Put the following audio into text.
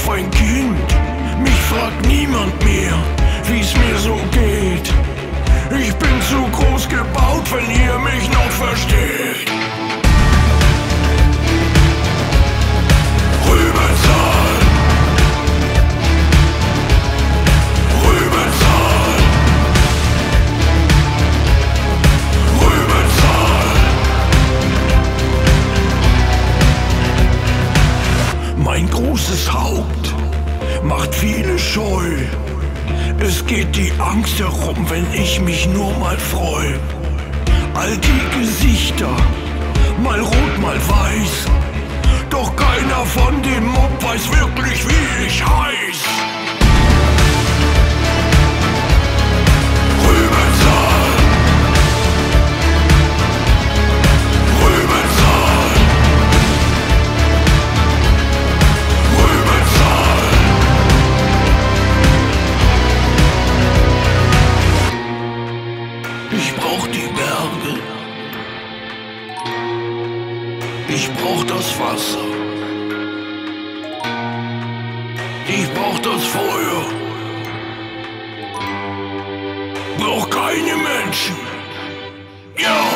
auf ein Kind. Mich fragt niemand mehr, wie's mir so geht. Ich bin zu groß gebaut, wenn ihr mich noch versteht. Rübezahl, Rübezahl, Rübezahl. Mein großes Haupt macht viele scheu. Es geht die Angst herum, wenn ich mich nur mal freu. All die Gesichter, mal rot, mal weiß. Doch keiner von dem Mob weiß wirklich, wie ich heiß. Rübezahl, Rübezahl, Rübezahl. Ich brauch die Berge, ich brauch das Wasser, ich brauch das Feuer, brauch keine Menschen. Ja!